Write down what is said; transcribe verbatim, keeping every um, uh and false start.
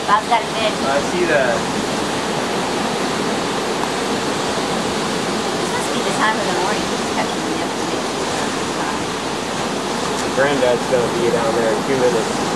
Bob's got fish. I see that. This must be the time of the morning he's catching the nip fish. Granddad's gonna be down there in two minutes.